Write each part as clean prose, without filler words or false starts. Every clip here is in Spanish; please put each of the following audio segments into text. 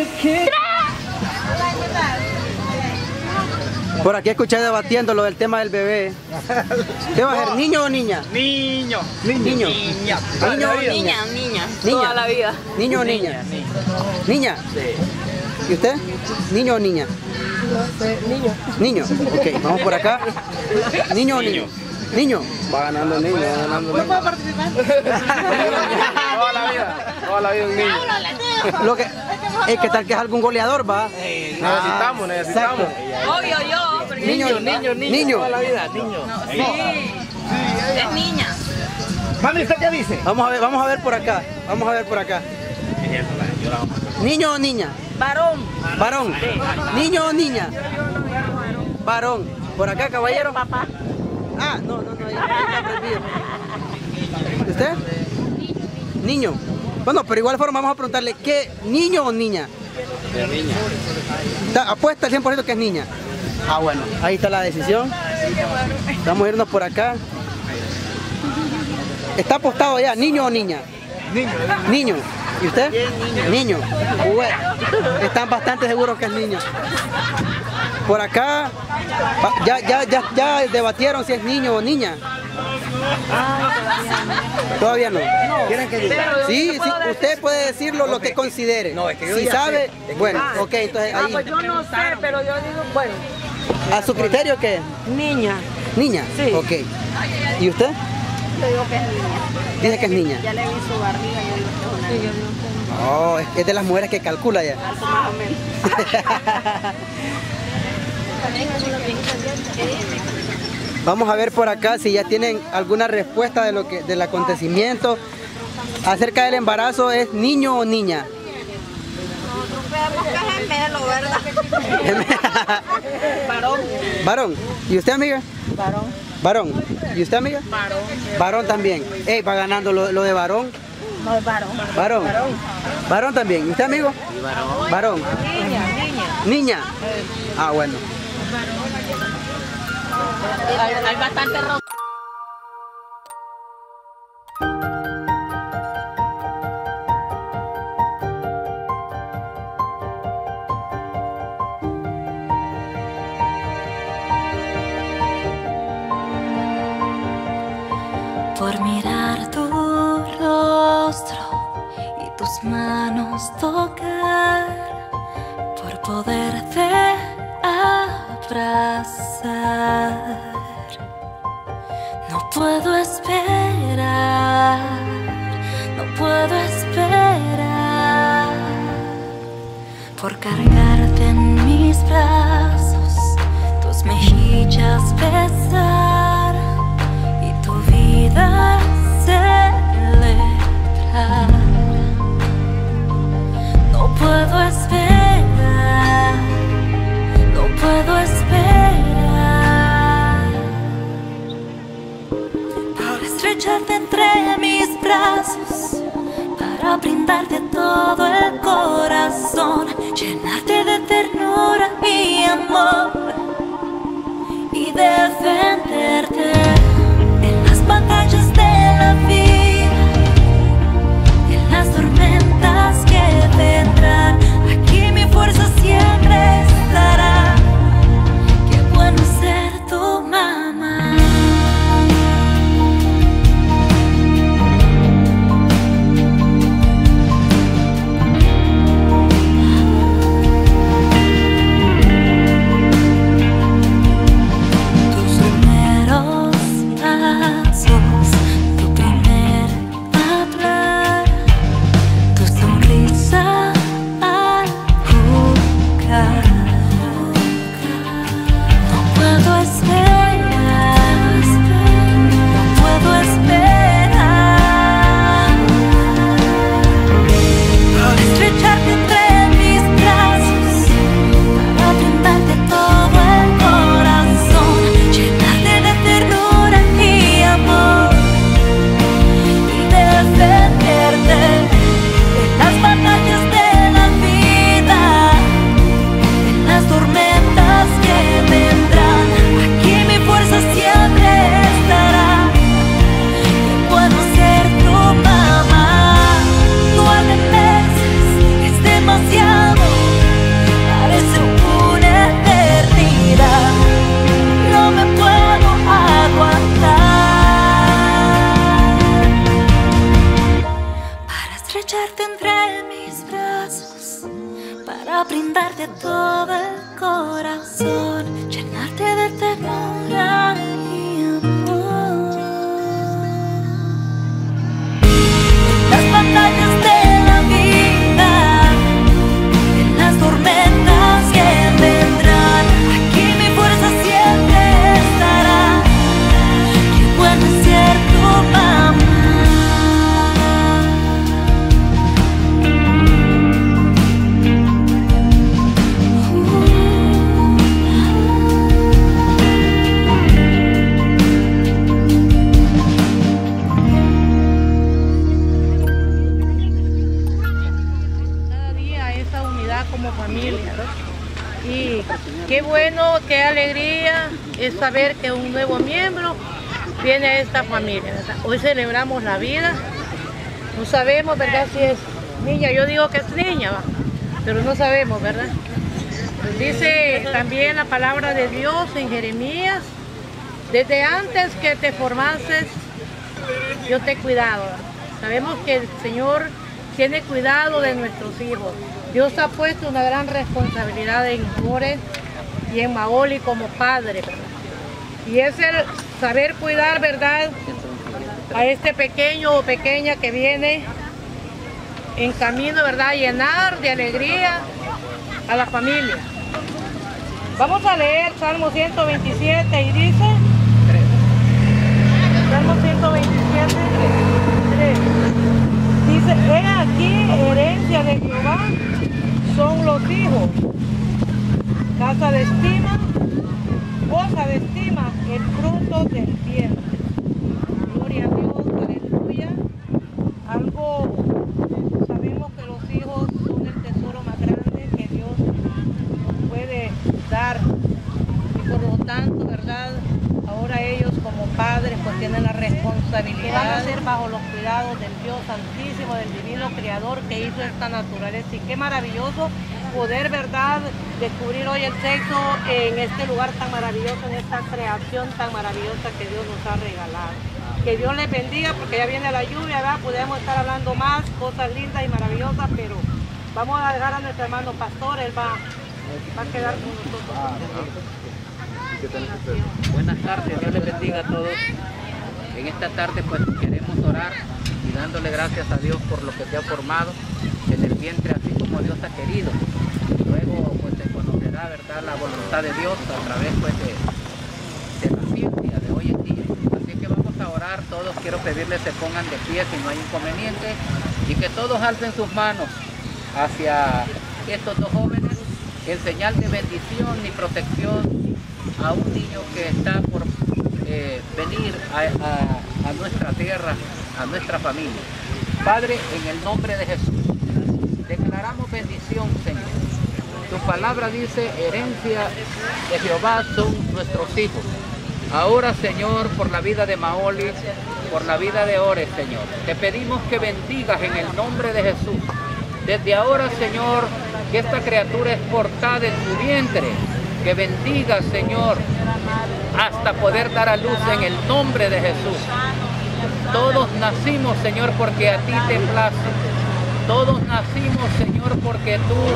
Por aquí escuché debatiendo lo del tema del bebé. ¿Qué va a ser, niño o niña? Niño. Niño. Niña. Niño o niña. Niña. Niña. Toda la vida. Niño o niña. Niña. ¿Y usted? ¿Niño o niña? Niño. Niño. Ok, vamos por acá. ¿Niño o niño? Niño. Va ganando el niño, va ganando el niño. ¿Puedo participar? Toda la vida un niño. Lo que es que tal que es algún goleador, va. Necesitamos. Obvio yo. Porque Niño. Toda la vida, niño. es niña. Mami, ¿usted qué dice? Vamos a ver por acá. Vamos a ver por acá. ¿Niño o niña? Varón. Varón. ¿Niño o niña? Varón. ¿Por acá, caballero? Papá. Ah, no, ahí está prohibido. ¿Usted? Niño. Bueno, pero igual forma vamos a preguntarle, ¿qué niño o niña? Niña. Apuesta al 100% que es niña. Ah, bueno, ahí está la decisión. Vamos a irnos por acá. ¿Está apostado ya, niño o niña? Niño. ¿Y usted? Niño. Bueno, están bastante seguros que es niño. Por acá, ya debatieron si es niño o niña. Todavía no. ¿Quieren que diga? Sí, usted puede decirlo lo que considere. No, es que yo si sabe, bueno, ok, entonces ahí. Pues yo no sé, pero yo digo, bueno. ¿A su criterio qué es? Niña. Niña. Sí. Ok. ¿Y usted? Yo digo que es niña. Dice que es niña. Ya le vi su barriga, yo digo que es una niña. Oh, es de las mujeres que calcula ya. Algo más o menos. Vamos a ver por acá si ya tienen alguna respuesta de del acontecimiento acerca del embarazo. ¿Es niño o niña? Nosotros creemos que es gemelo, ¿verdad? Varón. Varón. ¿Y usted, amiga? Varón. Varón. ¿Y usted, amiga? Varón. Varón también. Ey, va ganando lo de varón. No, es varón. Varón. Varón también. ¿Y usted, amigo? Varón. Niña. Ah, bueno. Hay bastante rojo. Por mirar tu rostro y tus manos tocar, por poderte abrazar. No puedo esperar, no puedo esperar por cargarte en mis brazos, tus mejillas besar y tu vida celebrar. No puedo esperar, no puedo esperar por estrecharte entre mis brazos, para brindarte todo el corazón, llenarte de ternura y amor y defenderte en las batallas de la vida, en las tormentas que vendrán. Aquí mi fuerza siempre estará. Qué bueno ser tu mamá. Tus primeros para brindarte todo el corazón, llenarte de ternura y amor. Las batallas de la vida, en las tormentas que vendrán, aquí mi fuerza siempre estará. Qué buen desierto para amar. Como familia, ¿no? Y qué bueno, qué alegría es saber que un nuevo miembro viene a esta familia, ¿verdad? Hoy celebramos la vida, no sabemos, ¿verdad?, si es niña, yo digo que es niña, ¿va? Pero no sabemos, ¿verdad? Pues dice también la palabra de Dios en Jeremías: desde antes que te formases, yo te he cuidado. Sabemos que el Señor tiene cuidado de nuestros hijos. Dios ha puesto una gran responsabilidad en More y en Maoli como padre, ¿verdad? Y es el saber cuidar, ¿verdad?, a este pequeño o pequeña que viene en camino, ¿verdad?, llenar de alegría a la familia. Vamos a leer Salmo 127 y dice, Salmo 127, 3. Dice: he aquí, herencia de Jehová son los hijos, casa de estima, cosa de estima, el fruto del vientre. Gloria a Dios, aleluya. Algo, sabemos que los hijos son el tesoro más grande que Dios nos puede dar, y por lo tanto, ¿verdad?, ahora ellos como padres pues tienen la responsabilidad de ser bajo los cuidados del Dios Santísimo, del Divino Creador que hizo esta naturaleza. Y qué maravilloso poder, ¿verdad?, descubrir hoy el sexo en este lugar tan maravilloso, en esta creación tan maravillosa que Dios nos ha regalado. Que Dios les bendiga, porque ya viene la lluvia, ¿verdad? Podemos estar hablando más cosas lindas y maravillosas, pero vamos a dejar a nuestro hermano pastor, él va a quedar con nosotros. Buenas tardes, Dios les bendiga a todos. En esta tarde pues queremos orar y dándole gracias a Dios por lo que te ha formado en el vientre, así como Dios ha querido. Luego pues se conocerá, ¿verdad?, la voluntad de Dios a través pues de la ciencia de hoy en día. Así que vamos a orar todos. Quiero pedirles se pongan de pie si no hay inconveniente y que todos alcen sus manos hacia estos dos jóvenes en señal de bendición y protección a un niño que está por venir a nuestra tierra, a nuestra familia. Padre, en el nombre de Jesús, declaramos bendición, Señor. Tu palabra dice: herencia de Jehová son nuestros hijos. Ahora, Señor, por la vida de Maoli, por la vida de Ore, Señor, te pedimos que bendigas en el nombre de Jesús. Desde ahora, Señor, que esta criatura es portada en tu vientre, que bendiga, Señor, hasta poder dar a luz en el nombre de Jesús. Todos nacimos, Señor, porque a ti te place. Todos nacimos, Señor, porque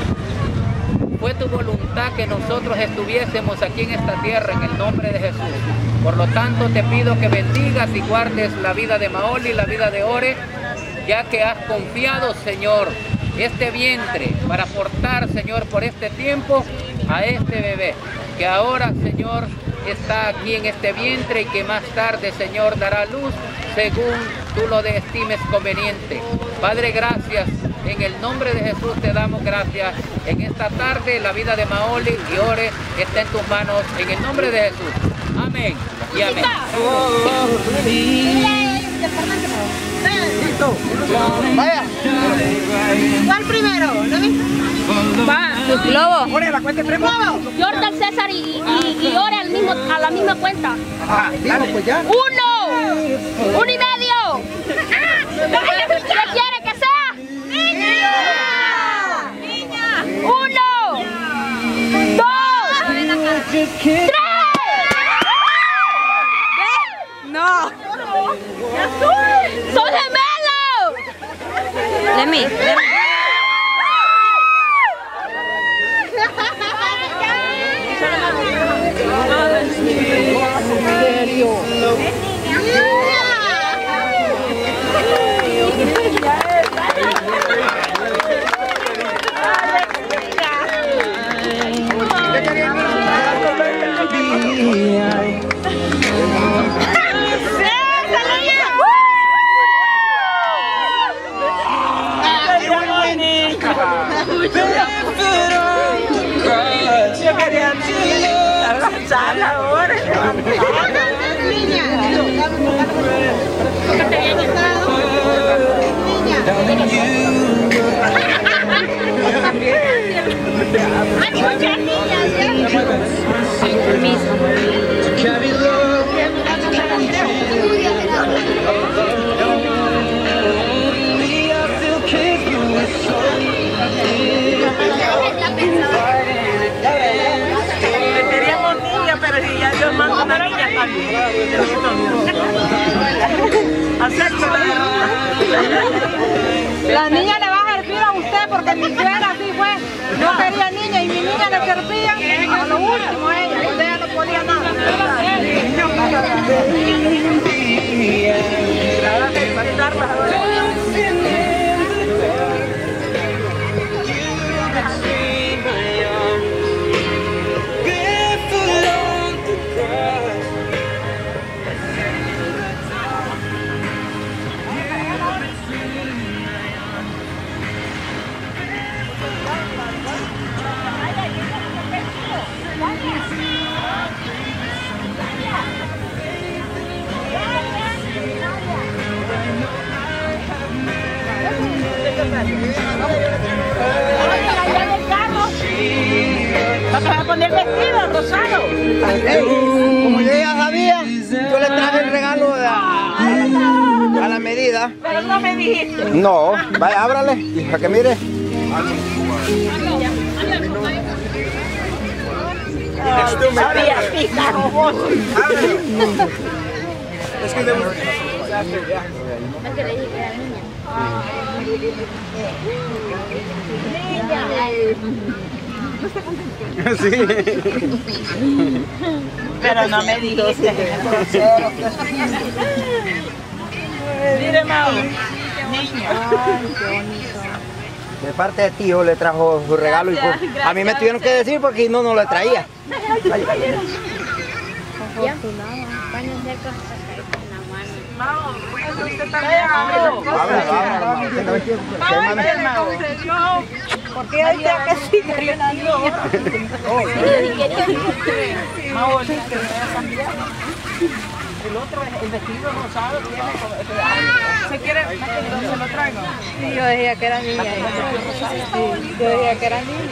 fue tu voluntad que nosotros estuviésemos aquí en esta tierra, en el nombre de Jesús. Por lo tanto, te pido que bendigas y guardes la vida de Maoli y la vida de Ore, ya que has confiado, Señor, este vientre para portar, Señor, por este tiempo a este bebé, que ahora, Señor, está aquí en este vientre y que más tarde, Señor, dará luz según tú lo estimes conveniente. Padre, gracias. En el nombre de Jesús te damos gracias. En esta tarde la vida de Maoli y Ore está en tus manos. En el nombre de Jesús. Amén y amén. Listo. Vaya. ¿Cuál primero? Va, Globo. Ore, la cuenta primo. Jordan, César y Ore a la misma cuenta. Dale, pues ya. 1, 1 y medio. ¿Qué quiere que sea? ¡Niña! ¡Niña! 1, 2, 3. No. ¡Son gemelos! Let me. Yo quería abrazarla ahora. Hay muchas niñas, Queríamos niñas, pero si ya Dios manda una niña, está bien. La niña le va a servir a usted porque mi suegra así fue. Yo quería niña y mi niña le servía a lo último a ella, cuando ella no podía nada. ¿Vas a poner vestido rosado? Como yo ya sabía, yo le traje el regalo a la medida. Pero no me dijiste. No, vaya, ábrale, y para que mire. Sabía, pizarro, vos. Es que debo... Sí. Pero no me dijiste. Mire, Mau. Niño. De parte de tío le trajo su regalo y pues, a mí me tuvieron que decir porque no lo traía. Mau, usted también. Mau. Porque ella decía que sí quería una niña. Mau, que me voy a cambiar. El otro, el vestido rosado, ¿se quiere? ¿Se lo traigo? Sí, yo decía que era niña. Sí, yo decía que era niña.